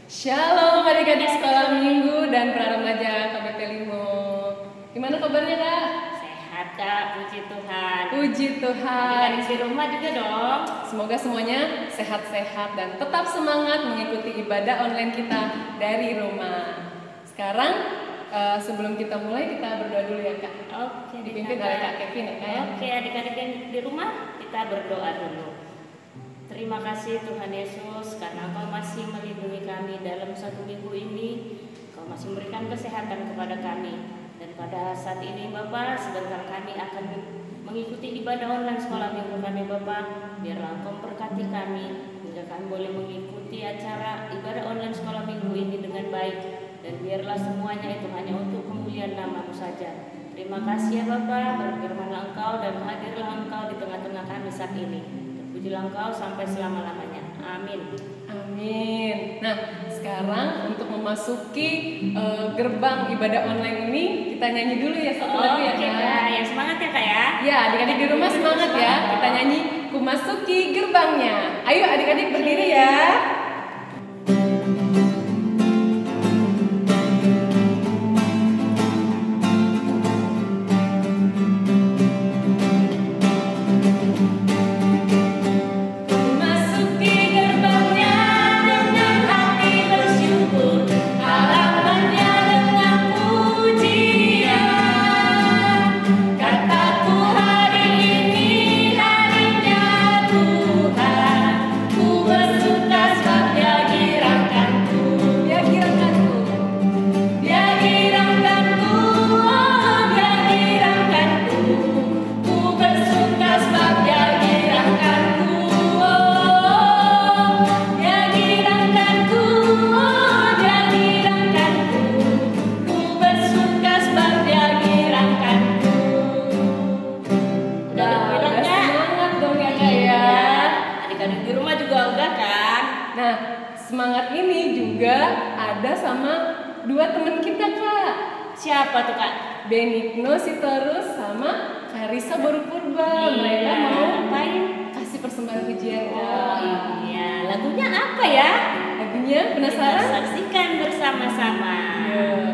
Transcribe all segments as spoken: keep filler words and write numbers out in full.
Shalom adik-adik sekolah minggu dan pra remaja K B P Limo. Gimana kabarnya Kak? Sehat Kak, puji Tuhan. Puji Tuhan. Adik-adik di rumah juga dong. Semoga semuanya sehat-sehat dan tetap semangat mengikuti ibadah online kita dari rumah. Sekarang uh, sebelum kita mulai kita berdoa dulu ya Kak. Oke, dipimpin oleh Kak Kevin ya Kak ya. Oke, adik-adik yang di rumah kita berdoa dulu. Terima kasih Tuhan Yesus karena Engkau masih melindungi kami dalam satu minggu ini. Engkau masih memberikan kesehatan kepada kami. Dan pada saat ini Bapak, sebentar kami akan mengikuti ibadah online sekolah minggu kami Bapak. Biarlah Engkau memberkati kami hingga kami boleh mengikuti acara ibadah online sekolah minggu ini dengan baik. Dan biarlah semuanya itu hanya untuk kemuliaan nama-Mu saja. Terima kasih ya Bapak, berfirmanlah Engkau dan hadirlah Engkau di tengah-tengah kami saat ini. Terpujilah Engkau sampai selama-lamanya. Amin. Amin. Nah, sekarang untuk memasuki uh, gerbang ibadah online ini kita nyanyi dulu ya satu lagu ya Kak. Ya semangat ya Kak ya. Ya, adik-adik di rumah semangat ya. Kita nyanyi Ku Masuki Gerbangnya. Ayo adik-adik berdiri ya. Semangat ini juga ada sama dua teman kita Kak. Siapa tuh Kak? Benigno Sitorus sama Karissa Baru Purba. Iya. Mereka mau ngapain? kasih persembahan ujian Kak. Oh iya, lagunya apa ya? Lagunya penasaran? Kita saksikan bersama-sama. Yeah.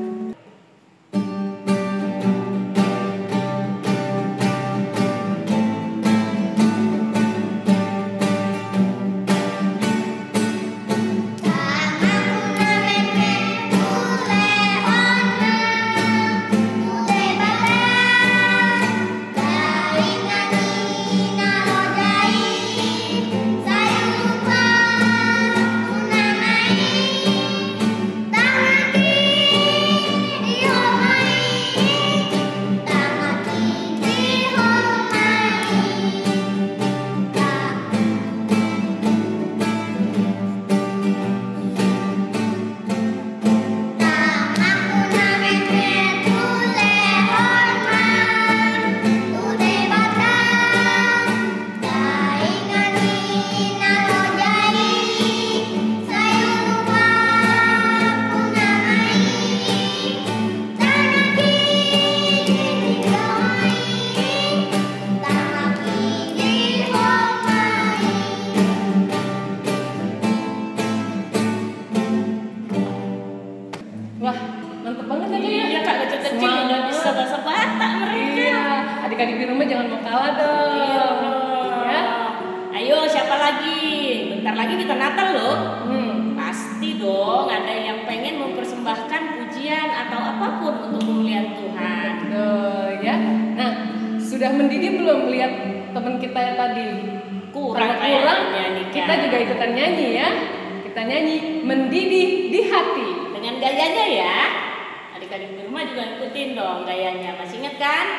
Adik-adik di rumah jangan mau kalah dong. Iya, ya. Ayo siapa lagi? Bentar lagi kita Natal loh. Hmm. Pasti dong ada yang pengen mempersembahkan pujian atau apapun untuk kemuliaan Tuhan. Betul ya. Nah, sudah mendidih belum lihat teman kita yang tadi? Kurang kurang. Nyanyi, kita juga ikutan nyanyi ya. Kita nyanyi mendidih di hati. Dengan gayanya ya. Adik-adik di rumah juga ikutin dong gayanya. Masih ingat kan?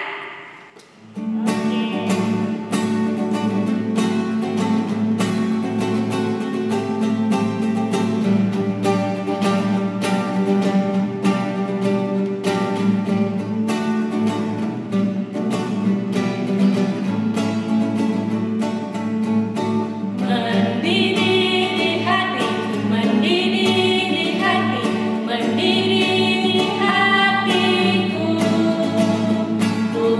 Mendidih di hatiku, ku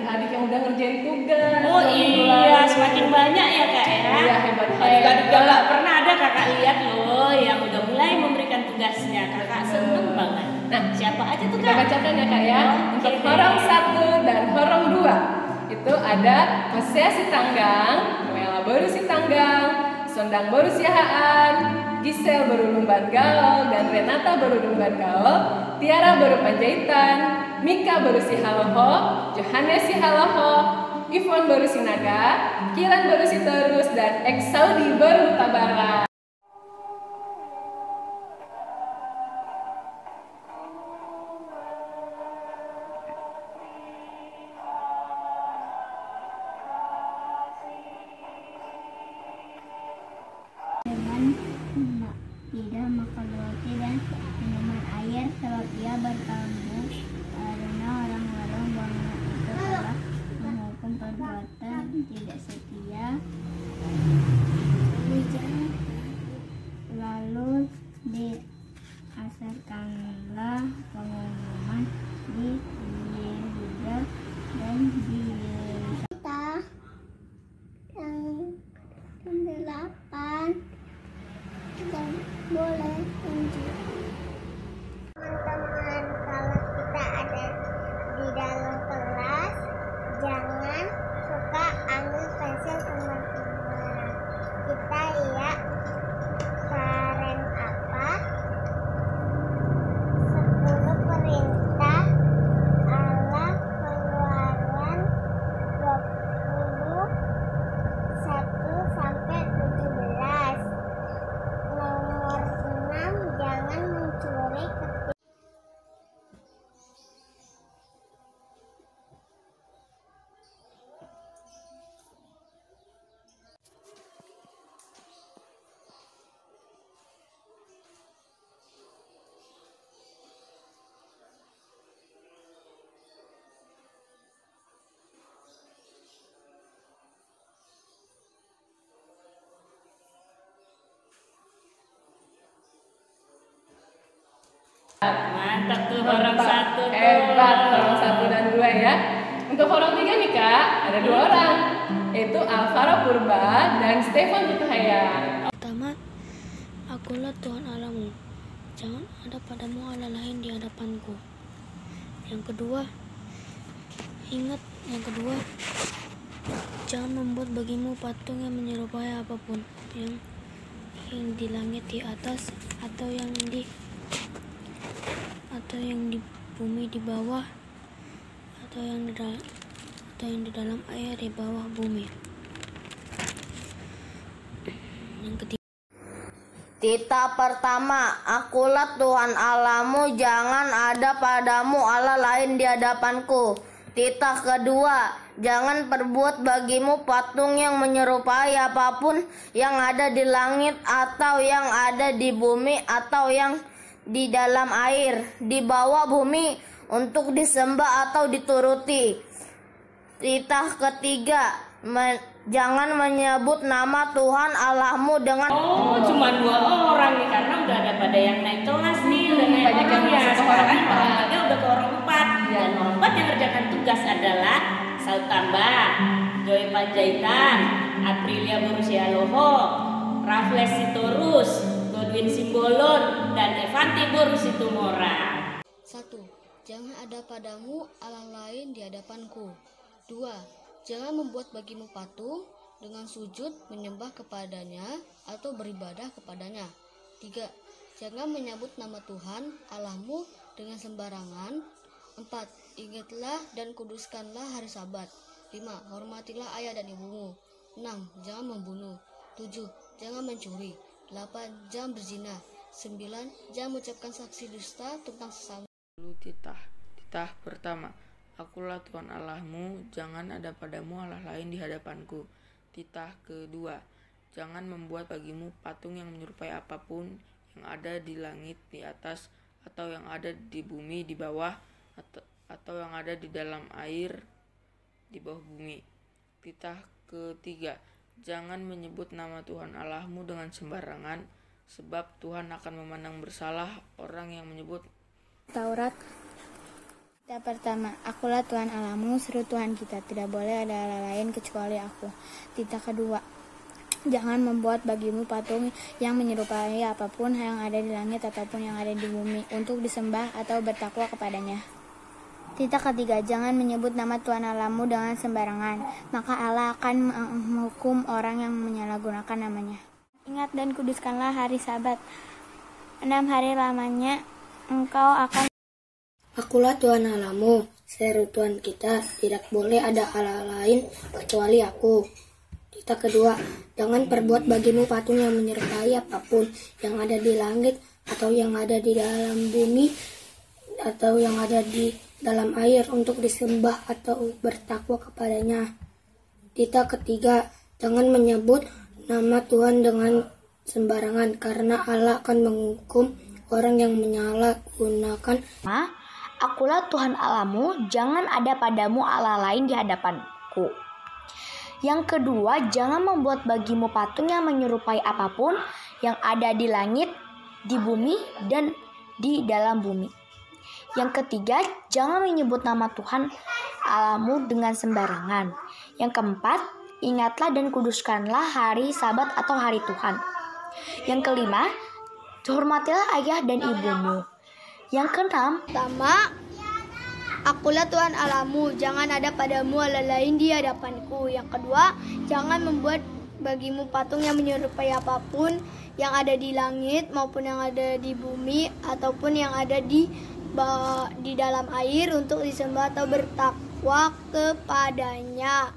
adik-adik yang udah ngerjain tugas. Oh iya, semakin banyak ya kak ya. Iya, hebat Adik-adik hebat. nggak pernah ada kakak lihat loh yang udah mulai memberikan tugasnya. Kakak seneng banget. Nah, Siapa aja tuh kita kak? bacakan ya kak ya. Untuk Oke. horong satu dan horong dua itu ada Hosea si Tanggang, Noela baru si Tanggang, Sondang baru si Haan, Gisel baru lumban gaul, dan Renata baru lumban gaul, Tiara baru panjaitan, Mika baru si haloho, Johannes si haloho, Ivon baru si naga, Kiran baru si terus, dan Exaudi baru tabara. Dengan ma- tidak makan roti dan minuman air sebab ia bertamu karena orang-orang bangun itu telah menghukum perbuatan tidak setia. Lalu diasarkanlah pengumuman di Yehuda dan di Yerusalem. Yang delapan dan boleh lanjut. Teman-teman, kalau kita ada di dalam kelas, jangan suka ambil pensil teman-teman. Kita ya karen apa? sepuluh perintah Allah Keluaran dua puluh satu sampai tujuh belas. Nomor enam, jangan mencuri ketika Mantap tuh orang Mantap. satu tuh. Hebat, horong satu dan dua ya. Untuk horong tiga nih kak, ada dua orang, yaitu Alvaro Purba dan Stefan Putahaya. Pertama, akulah Tuhan Allahmu. Jangan ada padamu Allah lain di hadapanku. Yang kedua, ingat yang kedua, jangan membuat bagimu patung yang menyerupai apapun yang yang di langit di atas atau yang di atau yang di bumi di bawah atau yang di dalam atau yang di dalam air di bawah bumi. Yang ketiga, Titah pertama, akulah Tuhan Allahmu, jangan ada padamu Allah lain di hadapanku. Titah kedua, jangan perbuat bagimu patung yang menyerupai apapun yang ada di langit atau yang ada di bumi atau yang di dalam air, di bawah bumi untuk disembah atau dituruti. Titah ketiga, men- jangan menyebut nama Tuhan Allahmu dengan Oh, cuma dua orang nih karena udah ada pada yang naik kelas nih, udah naik Banyak yang orang ya. masuk ke Sekarang orang empat. orang tiga udah ke orang empat. Iya. Dan orang empat yang kerjakan tugas adalah Saud Tambah, Joy Panjaitan, Aprilia Borusialoho, Raffles Sitorus, Godwin Simbolon, dan Evanti Borusitumora. satu. Jangan ada padamu Allah lain di hadapanku. Dua. Jangan membuat bagimu patung dengan sujud menyembah kepadanya atau beribadah kepadanya. Tiga. Jangan menyebut nama Tuhan Allahmu dengan sembarangan. Empat. Ingatlah dan kuduskanlah hari Sabat. Lima. Hormatilah ayah dan ibumu. Enam. Jangan membunuh. Tujuh. Jangan mencuri. Delapan. Jangan berzina. Sembilan. Jangan mengucapkan saksi dusta tentang sesama. Lalu titah, titah pertama, akulah Tuhan Allahmu, jangan ada padamu Allah lain di hadapanku. Titah kedua, jangan membuat bagimu patung yang menyerupai apapun yang ada di langit di atas atau yang ada di bumi di bawah atau, atau yang ada di dalam air di bawah bumi. Titah ketiga, jangan menyebut nama Tuhan Allahmu dengan sembarangan, sebab Tuhan akan memandang bersalah orang yang menyebut Taurat Kita pertama, akulah Tuhan Allahmu, seru Tuhan kita, tidak boleh ada Allah lain kecuali aku. Titah kedua, jangan membuat bagimu patung yang menyerupai apapun yang ada di langit ataupun yang ada di bumi untuk disembah atau bertakwa kepadanya. Titah ketiga, jangan menyebut nama Tuhan Allahmu dengan sembarangan, maka Allah akan menghukum orang yang menyalahgunakan namanya. Ingat dan kuduskanlah hari Sabat. Enam hari lamanya engkau akan. Akulah Tuhan Allahmu, seru Tuhan kita, tidak boleh ada Allah lain kecuali aku. Titah kedua, jangan perbuat bagimu patung yang menyerupai apapun yang ada di langit atau yang ada di dalam bumi atau yang ada di dalam air untuk disembah atau bertakwa kepadanya. Titah ketiga, jangan menyebut nama Tuhan dengan sembarangan karena Allah akan menghukum orang yang menyalahgunakan. Akulah Tuhan Allahmu, jangan ada padamu Allah lain di hadapanku. Yang kedua, jangan membuat bagimu patung yang menyerupai apapun yang ada di langit, di bumi, dan di dalam bumi. Yang ketiga, jangan menyebut nama Tuhan Allahmu dengan sembarangan. Yang keempat, ingatlah dan kuduskanlah hari Sabat atau hari Tuhan. Yang kelima, hormatilah ayah dan ibumu. Yang keenam, Pertama, akulah Tuhan Allahmu, jangan ada padamu Allah lain di hadapanku. Yang kedua, jangan membuat bagimu patung yang menyerupai apapun yang ada di langit maupun yang ada di bumi ataupun yang ada di di dalam air untuk disembah atau bertakwa kepadanya.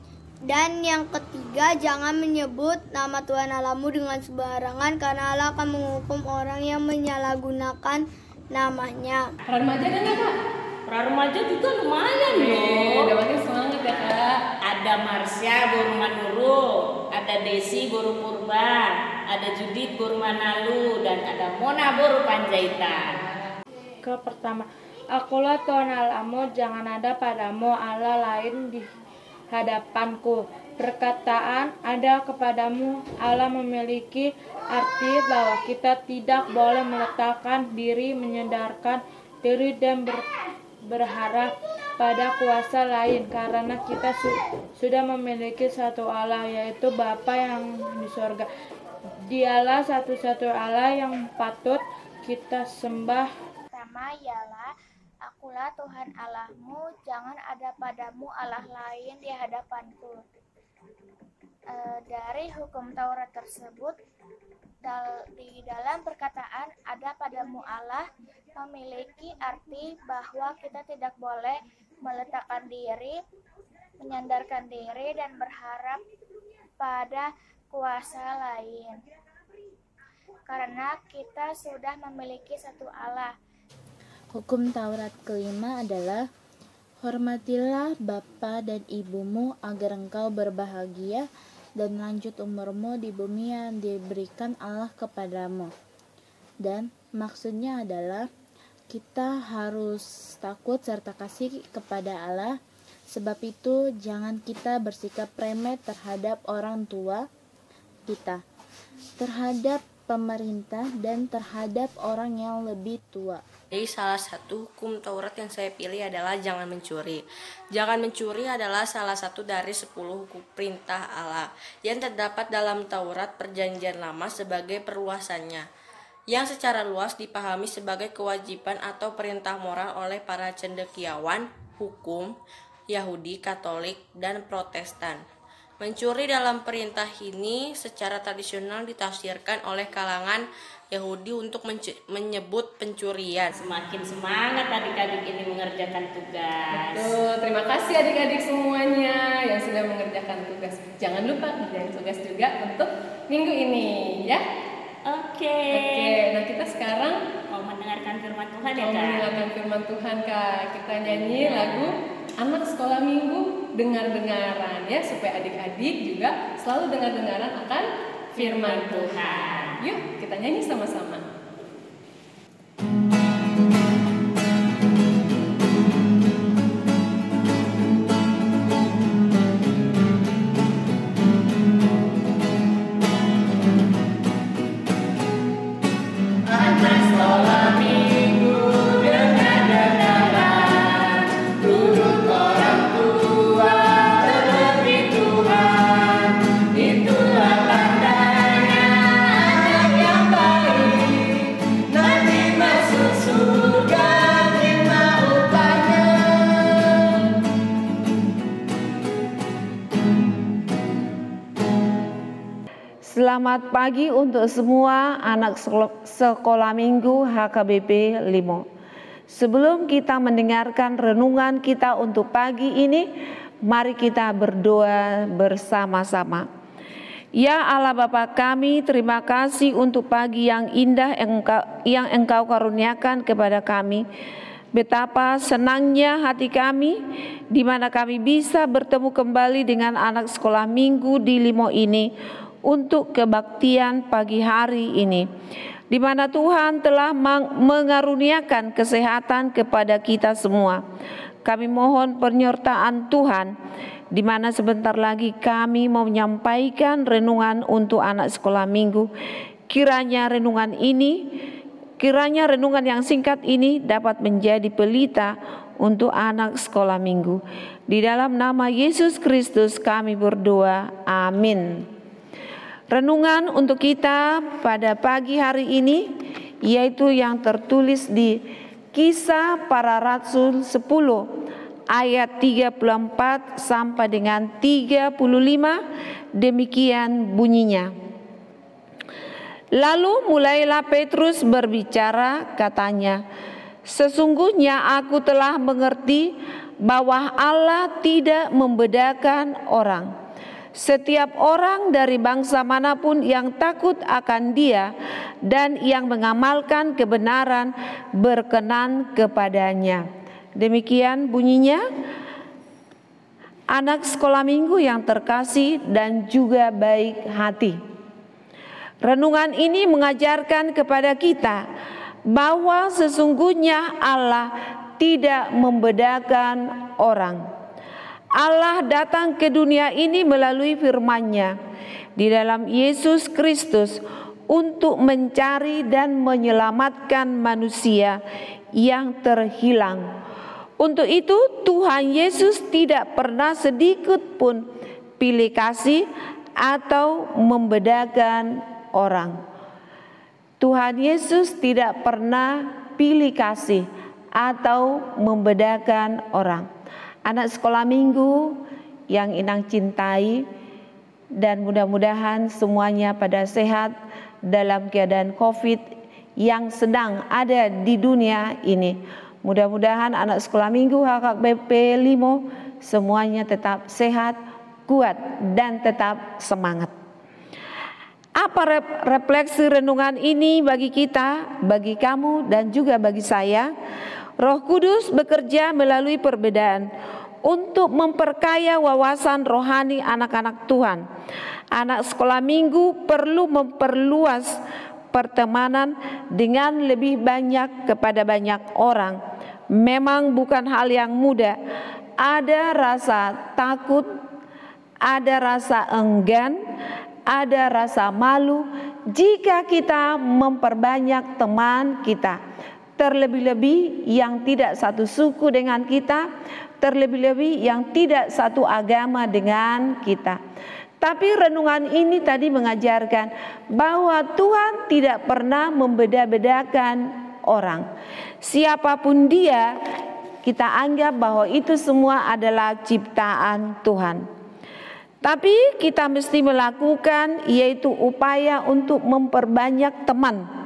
Dan yang ketiga, jangan menyebut nama Tuhan Allahmu dengan sembarangan karena Allah akan menghukum orang yang menyalahgunakan namanya. Peran remaja ada nggak, Kak? Peran remaja juga lumayan Oke, loh. udah makin semangat ya, Kak. Ada Marsha Guru Manuru, ada Desi Guru Purba, ada Judit Guru Manalu, dan ada Mona Guru Panjaitan. Ke pertama, akulah Tuhan Allahmu, jangan ada padamu Allah lain di hadapanku. Perkataan ada kepadamu Allah memiliki arti bahwa kita tidak boleh meletakkan diri, menyandarkan diri dan ber, berharap pada kuasa lain karena kita su, sudah memiliki satu Allah, yaitu Bapa yang di surga. Dialah satu-satu Allah yang patut kita sembah. Pertama ialah, akulah Tuhan Allahmu, jangan ada padamu Allah lain di hadapanku. E, dari hukum Taurat tersebut, dal, di dalam perkataan ada padamu Allah memiliki arti bahwa kita tidak boleh meletakkan diri, menyandarkan diri dan berharap pada kuasa lain karena kita sudah memiliki satu Allah. Hukum Taurat kelima adalah, hormatilah bapa dan ibumu agar engkau berbahagia dan lanjut umurmu di bumi yang diberikan Allah kepadamu. Dan maksudnya adalah kita harus takut serta kasih kepada Allah. Sebab itu jangan kita bersikap remeh terhadap orang tua kita, terhadap pemerintah, dan terhadap orang yang lebih tua. Jadi salah satu hukum Taurat yang saya pilih adalah jangan mencuri. Jangan mencuri adalah salah satu dari sepuluh hukum perintah Allah yang terdapat dalam Taurat Perjanjian Lama sebagai perluasannya, yang secara luas dipahami sebagai kewajiban atau perintah moral oleh para cendekiawan hukum Yahudi, Katolik, dan Protestan. Mencuri dalam perintah ini secara tradisional ditafsirkan oleh kalangan Yahudi untuk menyebut pencurian. Semakin semangat adik-adik ini mengerjakan tugas. Betul, terima kasih adik-adik semuanya yang sudah mengerjakan tugas. Jangan lupa kerjain tugas juga untuk minggu ini, ya. Oke. Oke, nah kita sekarang mau mendengarkan firman Tuhan ya, mau Kak? mendengarkan firman Tuhan, Kak. Kita nyanyi lagu Anak Sekolah Minggu dengar-dengaran, ya, supaya adik-adik juga selalu dengar-dengaran akan firman Tuhan. Yuk, kita nyanyi sama-sama. Anak sekolah minggu dengar-dengaran, Selamat pagi untuk semua anak sekolah minggu H K B P lima. Sebelum kita mendengarkan renungan kita untuk pagi ini, mari kita berdoa bersama-sama. Ya Allah Bapa kami, terima kasih untuk pagi yang indah yang Engkau, yang Engkau karuniakan kepada kami. Betapa senangnya hati kami di mana kami bisa bertemu kembali dengan anak sekolah minggu di Limo ini untuk kebaktian pagi hari ini, di mana Tuhan telah mengaruniakan kesehatan kepada kita semua. Kami mohon penyertaan Tuhan, di mana sebentar lagi kami mau menyampaikan renungan untuk anak sekolah minggu. Kiranya renungan ini, kiranya renungan yang singkat ini dapat menjadi pelita untuk anak sekolah minggu. Di dalam nama Yesus Kristus kami berdoa, amin. Renungan untuk kita pada pagi hari ini yaitu yang tertulis di Kisah Para Rasul sepuluh ayat tiga puluh empat sampai dengan tiga puluh lima. Demikian bunyinya. Lalu mulailah Petrus berbicara, katanya, "Sesungguhnya aku telah mengerti bahwa Allah tidak membedakan orang. Setiap orang dari bangsa manapun yang takut akan Dia dan yang mengamalkan kebenaran berkenan kepadanya." Demikian bunyinya. Anak sekolah minggu yang terkasih dan juga baik hati, renungan ini mengajarkan kepada kita bahwa sesungguhnya Allah tidak membedakan orang. Allah datang ke dunia ini melalui firman-Nya di dalam Yesus Kristus untuk mencari dan menyelamatkan manusia yang terhilang. Untuk itu Tuhan Yesus tidak pernah sedikit pun pilih kasih atau membedakan orang. Tuhan Yesus tidak pernah pilih kasih atau membedakan orang. Anak sekolah minggu yang Inang cintai, dan mudah-mudahan semuanya pada sehat dalam keadaan COVID yang sedang ada di dunia ini. Mudah-mudahan anak sekolah minggu H K B P lima semuanya tetap sehat, kuat, dan tetap semangat. Apa refleksi renungan ini bagi kita, bagi kamu, dan juga bagi saya? Roh Kudus bekerja melalui perbedaan untuk memperkaya wawasan rohani anak-anak Tuhan. Anak sekolah minggu perlu memperluas pertemanan dengan lebih banyak kepada banyak orang. Memang bukan hal yang mudah. Ada rasa takut, ada rasa enggan, ada rasa malu jika kita memperbanyak teman kita. Terlebih-lebih yang tidak satu suku dengan kita, terlebih-lebih yang tidak satu agama dengan kita. Tapi renungan ini tadi mengajarkan bahwa Tuhan tidak pernah membeda-bedakan orang. Siapapun dia, kita anggap bahwa itu semua adalah ciptaan Tuhan. Tapi kita mesti melakukan yaitu upaya untuk memperbanyak teman.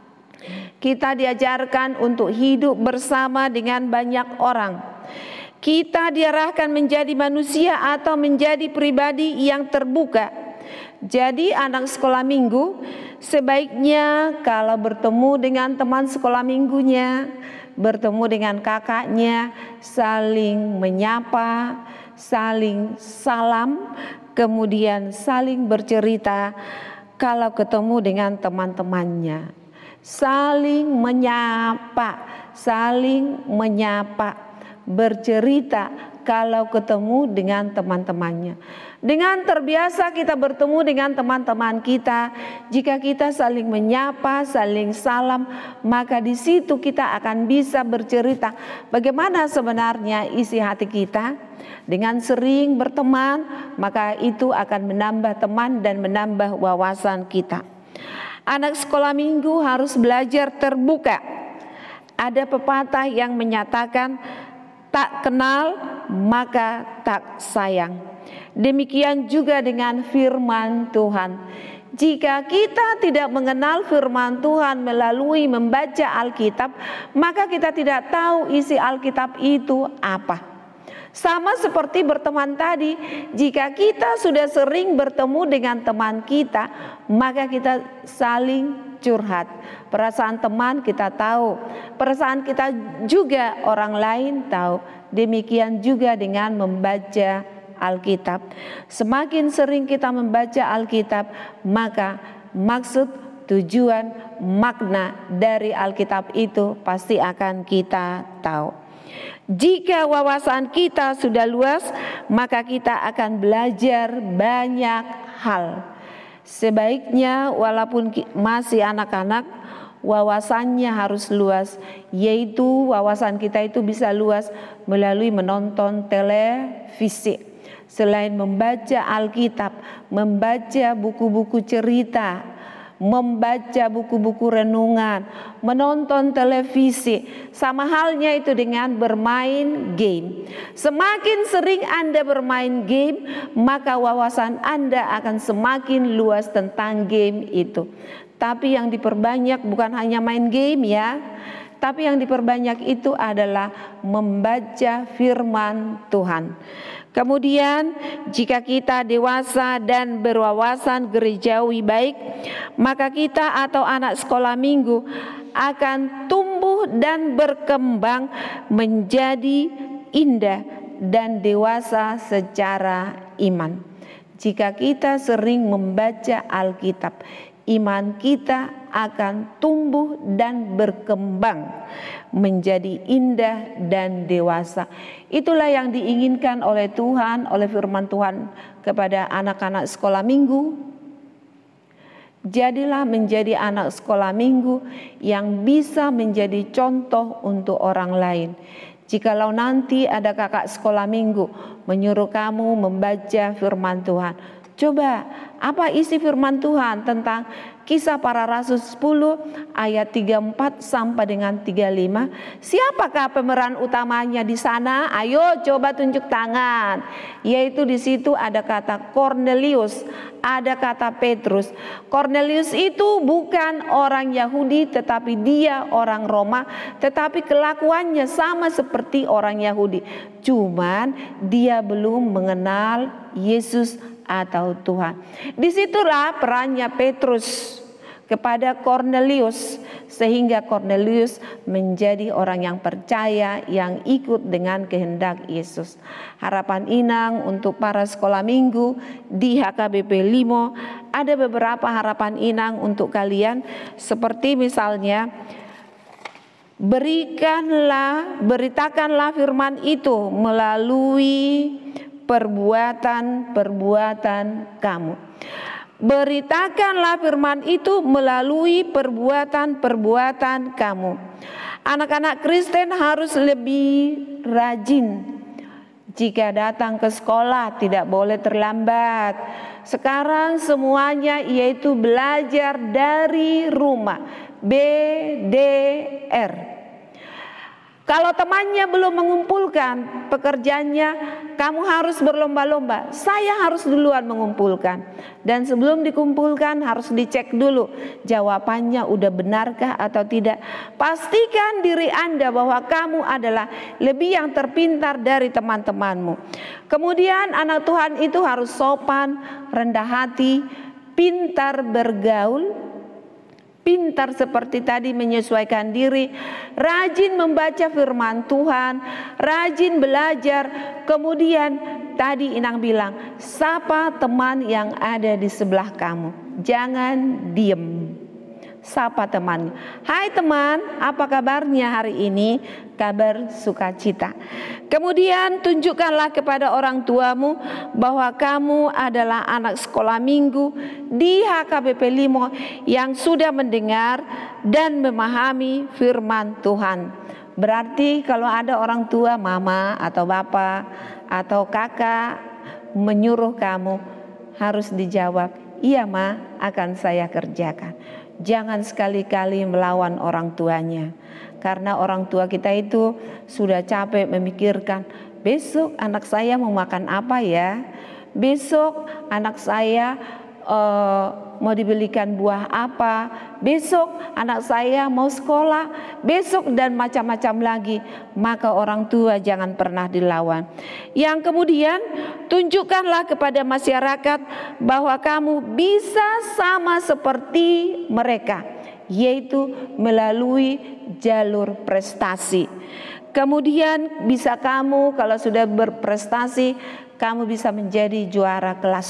Kita diajarkan untuk hidup bersama dengan banyak orang. Kita diarahkan menjadi manusia atau menjadi pribadi yang terbuka. Jadi anak sekolah minggu sebaiknya kalau bertemu dengan teman sekolah minggunya, bertemu dengan kakaknya, saling menyapa, saling salam, kemudian saling bercerita. Kalau ketemu dengan teman-temannya, saling menyapa, saling menyapa, bercerita kalau ketemu dengan teman-temannya. Dengan terbiasa kita bertemu dengan teman-teman kita, jika kita saling menyapa, saling salam, maka di situ kita akan bisa bercerita bagaimana sebenarnya isi hati kita. Dengan sering berteman, maka itu akan menambah teman dan menambah wawasan kita. Anak sekolah minggu harus belajar terbuka. Ada pepatah yang menyatakan tak kenal maka tak sayang. Demikian juga dengan firman Tuhan. Jika kita tidak mengenal firman Tuhan melalui membaca Alkitab, maka kita tidak tahu isi Alkitab itu apa. Sama seperti berteman tadi, jika kita sudah sering bertemu dengan teman kita, maka kita saling curhat. Perasaan teman kita tahu, perasaan kita juga orang lain tahu. Demikian juga dengan membaca Alkitab. Semakin sering kita membaca Alkitab, maka maksud, tujuan, makna dari Alkitab itu pasti akan kita tahu. Jika wawasan kita sudah luas, maka kita akan belajar banyak hal. Sebaiknya walaupun masih anak-anak, wawasannya harus luas, yaitu wawasan kita itu bisa luas melalui menonton televisi. Selain membaca Alkitab, membaca buku-buku cerita, membaca buku-buku renungan, menonton televisi, sama halnya itu dengan bermain game. Semakin sering Anda bermain game, maka wawasan Anda akan semakin luas tentang game itu. Tapi yang diperbanyak bukan hanya main game ya, tapi yang diperbanyak itu adalah membaca firman Tuhan. Kemudian jika kita dewasa dan berwawasan gerejawi baik, maka kita atau anak sekolah minggu akan tumbuh dan berkembang menjadi indah dan dewasa secara iman. Jika kita sering membaca Alkitab, iman kita akan tumbuh dan berkembang menjadi indah dan dewasa. Itulah yang diinginkan oleh Tuhan, oleh firman Tuhan kepada anak-anak sekolah minggu. Jadilah menjadi anak sekolah minggu yang bisa menjadi contoh untuk orang lain. Jikalau nanti ada kakak sekolah minggu menyuruh kamu membaca firman Tuhan, coba apa isi firman Tuhan tentang Kisah Para Rasul sepuluh ayat tiga puluh empat sampai dengan tiga puluh lima. Siapakah pemeran utamanya di sana? Ayo coba tunjuk tangan. Yaitu di situ ada kata Cornelius, ada kata Petrus. Cornelius itu bukan orang Yahudi, tetapi dia orang Roma, tetapi kelakuannya sama seperti orang Yahudi. Cuman dia belum mengenal Yesus atau Tuhan. Disitulah perannya Petrus kepada Cornelius, sehingga Cornelius menjadi orang yang percaya, yang ikut dengan kehendak Yesus. Harapan inang untuk para sekolah minggu di H K B P Limo, ada beberapa harapan inang untuk kalian, seperti misalnya berikanlah, beritakanlah firman itu melalui perbuatan-perbuatan kamu. Beritakanlah firman itu melalui perbuatan-perbuatan kamu. Anak-anak Kristen harus lebih rajin. Jika datang ke sekolah tidak boleh terlambat. Sekarang semuanya yaitu belajar dari rumah, B D R. Kalau temannya belum mengumpulkan pekerjaannya, kamu harus berlomba-lomba. Saya harus duluan mengumpulkan. Dan sebelum dikumpulkan harus dicek dulu jawabannya udah benarkah atau tidak. Pastikan diri Anda bahwa kamu adalah lebih yang terpintar dari teman-temanmu. Kemudian anak Tuhan itu harus sopan, rendah hati, pintar bergaul, pintar seperti tadi menyesuaikan diri, rajin membaca firman Tuhan, rajin belajar. Kemudian tadi Inang bilang, sapa teman yang ada di sebelah kamu. Jangan diem. Sapa teman. Hai teman, apa kabarnya hari ini? Kabar sukacita. Kemudian tunjukkanlah kepada orang tuamu bahwa kamu adalah anak sekolah minggu di H K B P Limo yang sudah mendengar dan memahami firman Tuhan. Berarti kalau ada orang tua, mama atau bapak atau kakak menyuruh kamu, harus dijawab, iya ma, akan saya kerjakan. Jangan sekali-kali melawan orang tuanya. Karena orang tua kita itu sudah capek memikirkan, besok anak saya mau makan apa ya? Besok anak saya uh, mau dibelikan buah apa, besok anak saya mau sekolah, besok dan macam-macam lagi. Maka orang tua jangan pernah dilawan. Yang kemudian, tunjukkanlah kepada masyarakat bahwa kamu bisa sama seperti mereka, yaitu melalui jalur prestasi. Kemudian bisa kamu kalau sudah berprestasi, kamu bisa menjadi juara kelas,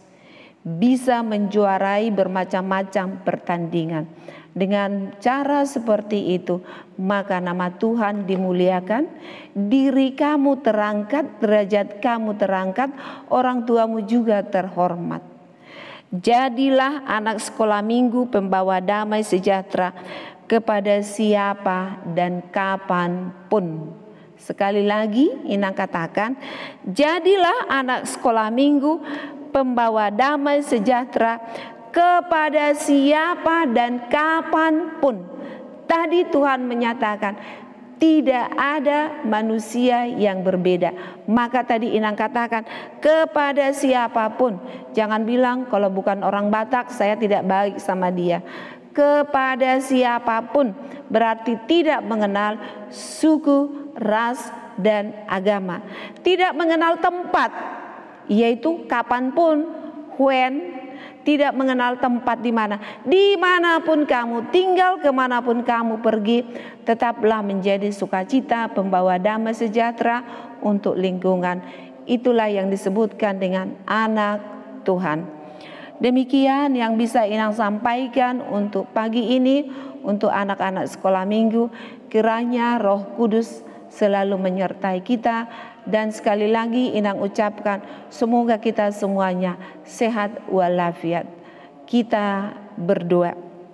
bisa menjuarai bermacam-macam pertandingan. Dengan cara seperti itu, maka nama Tuhan dimuliakan, diri kamu terangkat, derajat kamu terangkat, orang tuamu juga terhormat. Jadilah anak sekolah minggu pembawa damai sejahtera kepada siapa dan kapanpun. Sekali lagi Inang katakan, jadilah anak sekolah minggu pembawa damai sejahtera kepada siapa dan kapanpun. Tadi Tuhan menyatakan tidak ada manusia yang berbeda. Maka tadi Inang katakan kepada siapapun. Jangan bilang kalau bukan orang Batak saya tidak baik sama dia. Kepada siapapun berarti tidak mengenal suku, ras, dan agama. Tidak mengenal tempat, yaitu kapanpun, when, tidak mengenal tempat di mana. Dimanapun kamu tinggal, kemanapun kamu pergi, tetaplah menjadi sukacita, pembawa damai sejahtera untuk lingkungan. Itulah yang disebutkan dengan anak Tuhan. Demikian yang bisa Inang sampaikan untuk pagi ini, untuk anak-anak sekolah minggu. Kiranya Roh Kudus selalu menyertai kita. Dan sekali lagi Inang ucapkan semoga kita semuanya sehat walafiat. Kita berdoa.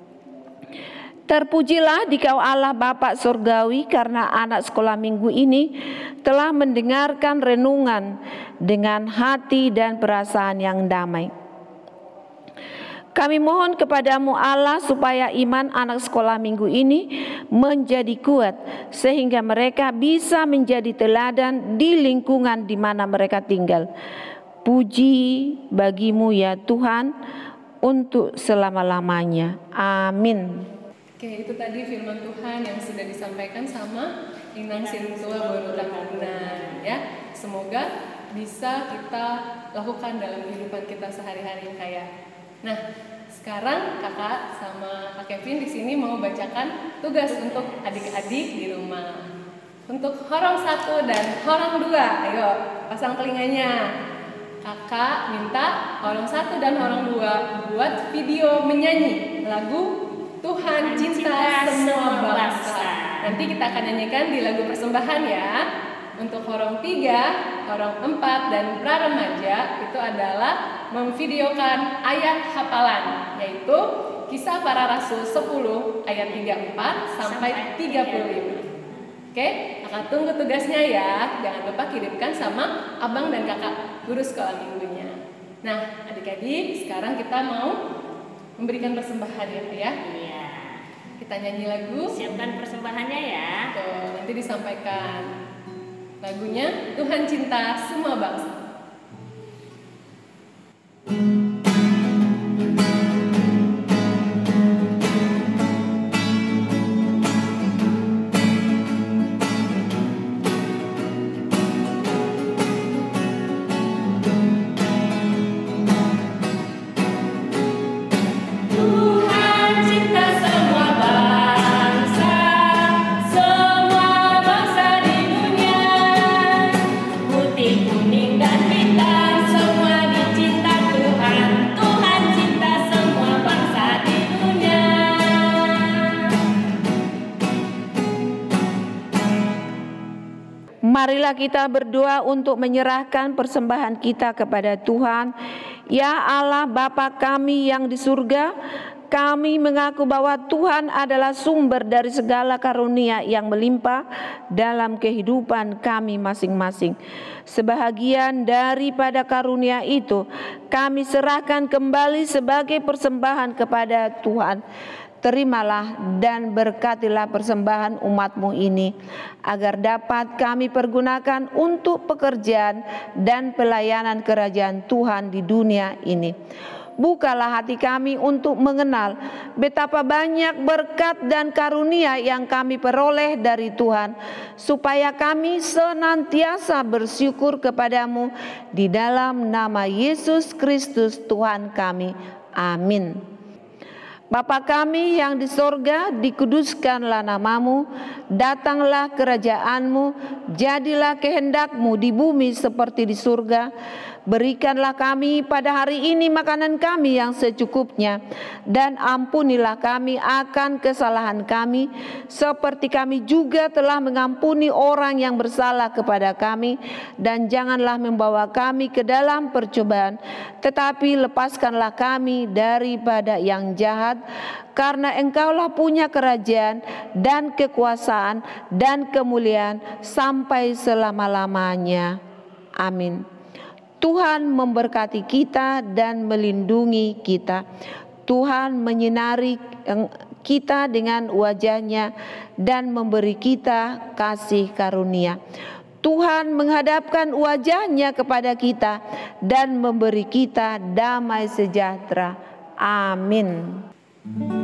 Terpujilah Dikau Allah Bapa Surgawi, karena anak sekolah minggu ini telah mendengarkan renungan dengan hati dan perasaan yang damai. Kami mohon kepadamu Allah supaya iman anak sekolah minggu ini menjadi kuat, sehingga mereka bisa menjadi teladan di lingkungan di mana mereka tinggal. Puji bagimu ya Tuhan untuk selama-lamanya. Amin. Oke, itu tadi firman Tuhan yang sudah disampaikan sama Inang Sintua Boru Tahunan, ya. Semoga bisa kita lakukan dalam kehidupan kita sehari-hari kayak. Nah, sekarang kakak sama Kak Kevin di sini mau bacakan tugas untuk adik-adik di rumah. Untuk horong satu dan horong dua, ayo pasang telinganya. Kakak minta horong satu dan horong dua buat video menyanyi lagu Tuhan Cinta Semua Bangsa. Nanti kita akan nyanyikan di lagu persembahan ya. Untuk horong tiga, horong empat, dan pra remaja itu adalah memvideokan ayat hafalan, yaitu Kisah Para Rasul sepuluh ayat tiga puluh empat sampai tiga puluh lima. Oke, kakak tunggu tugasnya ya. Jangan lupa kirimkan sama abang dan kakak guru sekolah minggunya. Nah, adik-adik, sekarang kita mau memberikan persembahan ya, ya. Iya. Kita nyanyi lagu. Siapkan persembahannya ya. Tuh, nanti disampaikan. Lagunya Tuhan Cinta Semua Bangsa. Marilah kita berdoa untuk menyerahkan persembahan kita kepada Tuhan. Ya Allah Bapa kami yang di surga, kami mengaku bahwa Tuhan adalah sumber dari segala karunia yang melimpah dalam kehidupan kami masing-masing. Sebahagian daripada karunia itu kami serahkan kembali sebagai persembahan kepada Tuhan. Terimalah dan berkatilah persembahan umat-Mu ini, agar dapat kami pergunakan untuk pekerjaan dan pelayanan kerajaan Tuhan di dunia ini. bukalah hati kami untuk mengenal betapa banyak berkat dan karunia yang kami peroleh dari Tuhan, supaya kami senantiasa bersyukur kepadamu di dalam nama Yesus Kristus Tuhan kami. Amin. Bapa kami yang di sorga, dikuduskanlah namamu, datanglah kerajaanmu, jadilah kehendakmu di bumi seperti di surga. Berikanlah kami pada hari ini makanan kami yang secukupnya, dan ampunilah kami akan kesalahan kami, seperti kami juga telah mengampuni orang yang bersalah kepada kami. Dan janganlah membawa kami ke dalam percobaan, tetapi lepaskanlah kami daripada yang jahat, karena Engkaulah punya kerajaan dan kekuasaan dan kemuliaan sampai selama-lamanya. Amin. Tuhan memberkati kita dan melindungi kita. Tuhan menyinari kita dengan wajah-Nya dan memberi kita kasih karunia. Tuhan menghadapkan wajah-Nya kepada kita dan memberi kita damai sejahtera. Amin.